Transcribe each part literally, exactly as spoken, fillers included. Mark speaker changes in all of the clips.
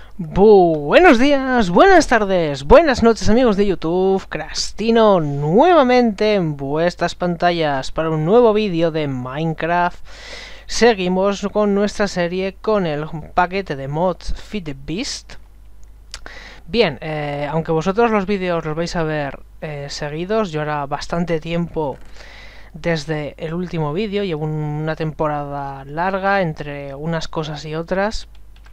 Speaker 1: Buenos días, buenas tardes, buenas noches amigos de YouTube, Crastino nuevamente en vuestras pantallas para un nuevo vídeo de Minecraft. Seguimos con nuestra serie con el paquete de mods Feed the Beast. Bien, eh, aunque vosotros los vídeos los vais a ver eh, seguidos, yo ahora bastante tiempo desde el último vídeo, llevo una temporada larga entre unas cosas y otras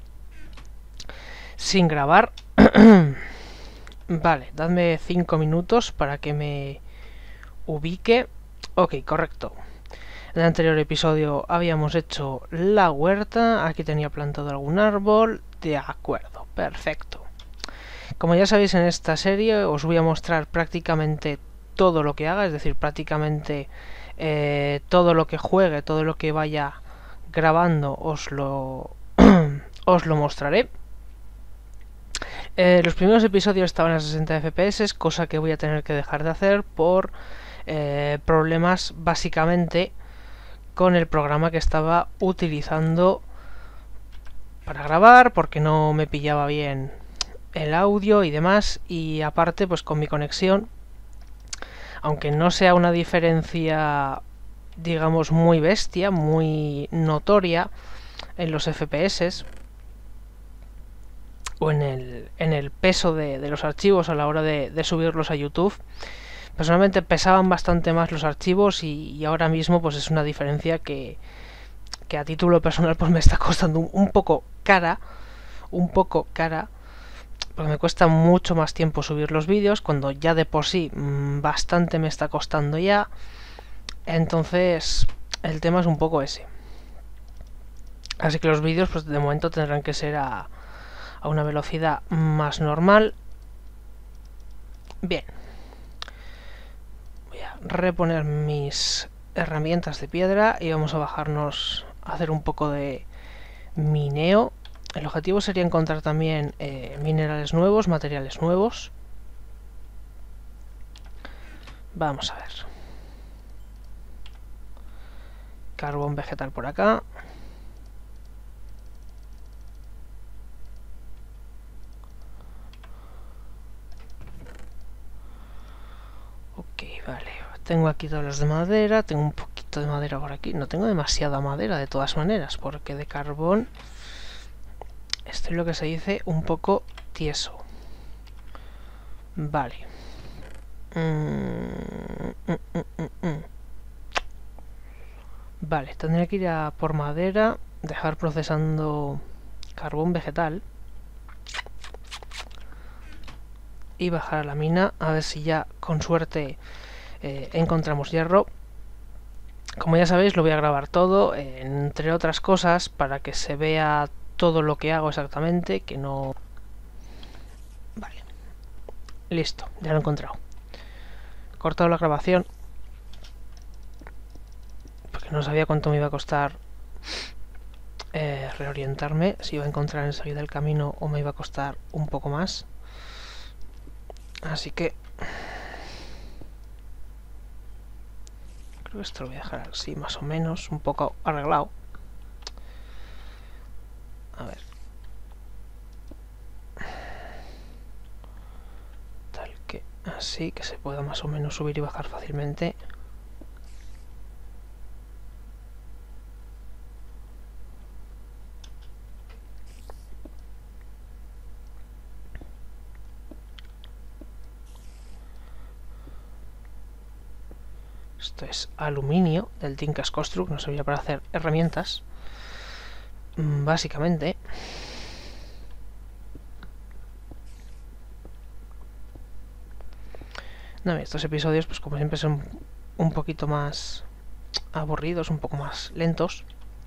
Speaker 1: sin grabar. Vale, dadme cinco minutos para que me ubique. Ok, correcto. En el anterior episodio habíamos hecho la huerta. Aquí tenía plantado algún árbol. De acuerdo, perfecto. Como ya sabéis, en esta serie os voy a mostrar prácticamente todo lo que haga. Es decir, prácticamente eh, todo lo que juegue, todo lo que vaya grabando os lo, os lo mostraré. Eh, los primeros episodios estaban a sesenta F P S, cosa que voy a tener que dejar de hacer por eh, problemas básicamente con el programa que estaba utilizando para grabar, porque no me pillaba bien el audio y demás, y aparte pues con mi conexión, aunque no sea una diferencia digamos muy bestia, muy notoria en los F P S, o en el, en el peso de, de los archivos a la hora de, de subirlos a YouTube. Personalmente pesaban bastante más los archivos y, y ahora mismo pues es una diferencia que, que a título personal pues me está costando un, un poco cara, un poco cara, porque me cuesta mucho más tiempo subir los vídeos, cuando ya de por sí mmm, bastante me está costando ya. Entonces el tema es un poco ese. Así que los vídeos pues de momento tendrán que ser a a una velocidad más normal. Bien, voy a reponer mis herramientas de piedra y vamos a bajarnos a hacer un poco de mineo. El objetivo sería encontrar también eh, minerales nuevos, materiales nuevos. Vamos a ver. Carbón vegetal por acá. Vale, tengo aquí tablas de madera, tengo un poquito de madera por aquí. No tengo demasiada madera de todas maneras, porque de carbón estoy, lo que se dice, un poco tieso. Vale. Mm, mm, mm, mm, mm. Vale, tendría que ir a por madera, dejar procesando carbón vegetal y bajar a la mina, a ver si ya con suerte Eh, encontramos hierro. Como ya sabéis, lo voy a grabar todo, eh, entre otras cosas, para que se vea todo lo que hago exactamente, que no... Vale, listo, ya lo he encontrado. He cortado la grabación porque no sabía cuánto me iba a costar eh, reorientarme, si iba a encontrar enseguida el camino o me iba a costar un poco más. Así que creo que esto lo voy a dejar así, más o menos, un poco arreglado. A ver. Tal que así, que se pueda más o menos subir y bajar fácilmente. Esto es aluminio del Tinkas Construct, nos servía para hacer herramientas, básicamente. No, estos episodios, pues como siempre, son un poquito más aburridos, un poco más lentos.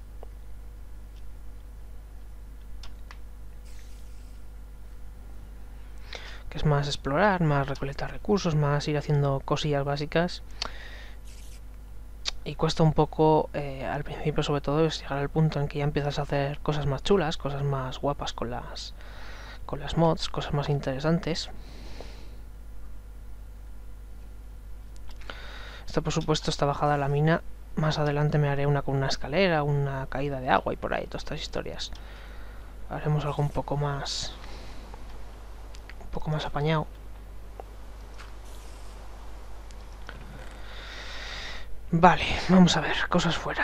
Speaker 1: Que es más explorar, más recolectar recursos, más ir haciendo cosillas básicas. Y cuesta un poco, eh, al principio sobre todo, es llegar al punto en que ya empiezas a hacer cosas más chulas, cosas más guapas con las, con las mods, cosas más interesantes. Esto, por supuesto, está bajada a la mina. Más adelante me haré una con una escalera, una caída de agua y por ahí, todas estas historias. Haremos algo un poco más un poco más apañado. Vale, vamos a ver, cosas fuera.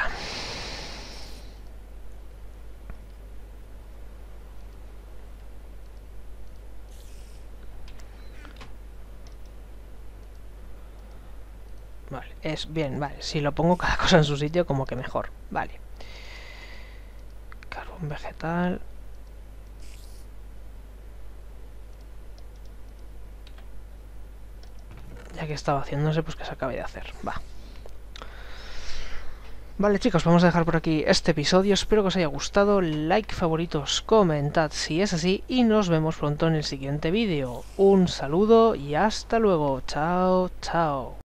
Speaker 1: Vale, es bien, vale. Si lo pongo cada cosa en su sitio, como que mejor. Vale. Carbón vegetal. Ya que estaba haciéndose, pues que se acabe de hacer. Va. Vale, chicos, vamos a dejar por aquí este episodio. Espero que os haya gustado. Like, favoritos, comentad si es así. Y nos vemos pronto en el siguiente vídeo. Un saludo y hasta luego. Chao, chao.